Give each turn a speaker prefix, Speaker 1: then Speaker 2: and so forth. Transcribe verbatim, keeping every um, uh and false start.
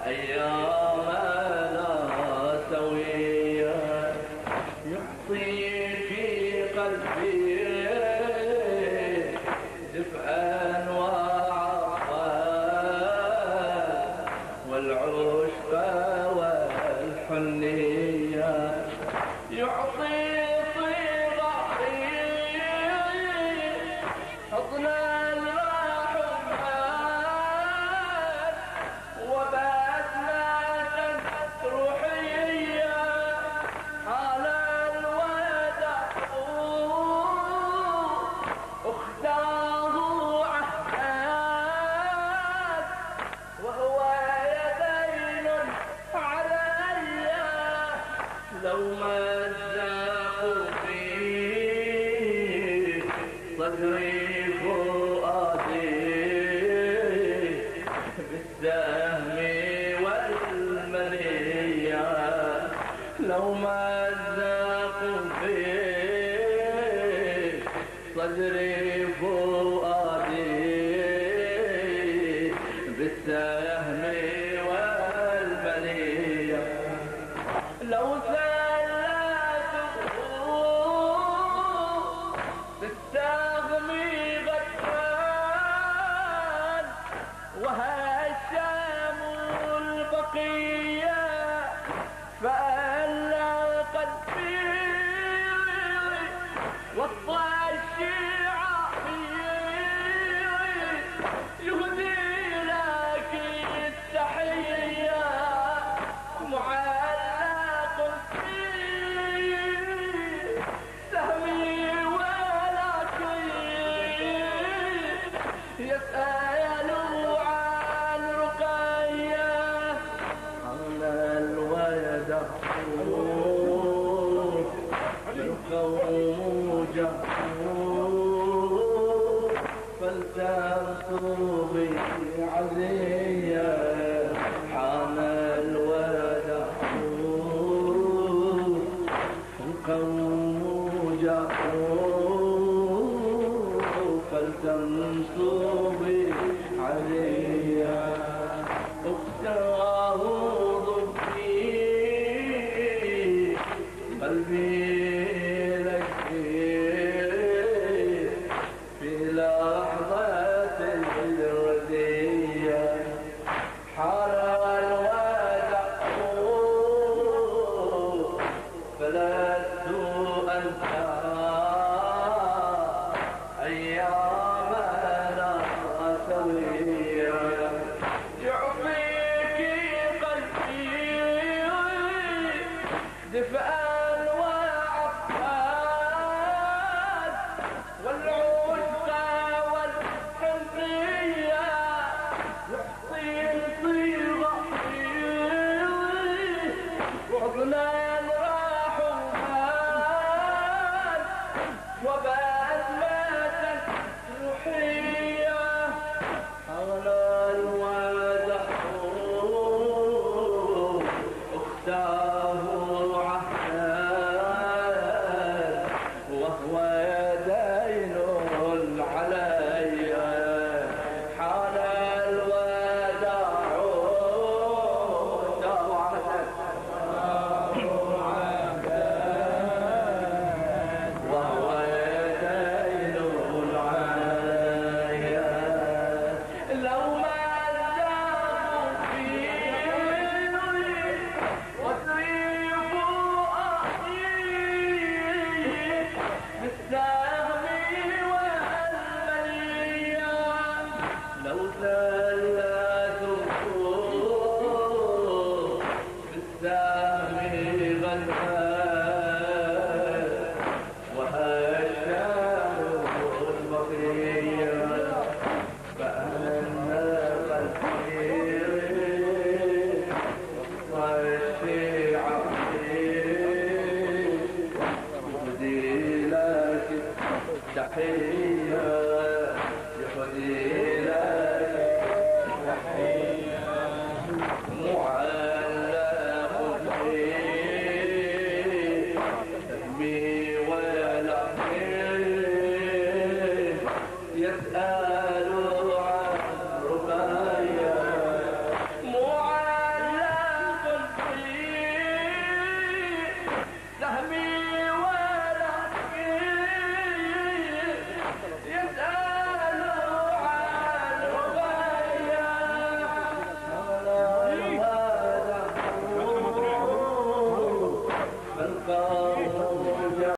Speaker 1: أيامنا سوية يعطي في قلبي دفئا وعطفا والعشق والحنية يعطي حضنا الرحمن وباتنا روحية على الوداع اختاره عهد وهو يدين علي لو مزقوا في صدري بالسهم والمنية لو مزقوا في صدري فؤادي بالسهم والمنية لو سلته بالسهم غدران وهشام البقية فألا قلبي والطشيعة يهدي لك التحية معلق في سهمي ولكن يسأل عن رقية على الوداع القوم جحور فلترسوا بي عليا حان الوداع القوم جحور فلترسوا بي عليا اختاره ضبي قلبي لك في لحظة الردية حار الوداع فلست أنسى أيامنا سوية يعطيك قلبي دفئا وعطفان والعشق والحنية يعطي الصيغة وحضنا الرحمن وبسمة روحية على الوداع اختاره عهدا سهمي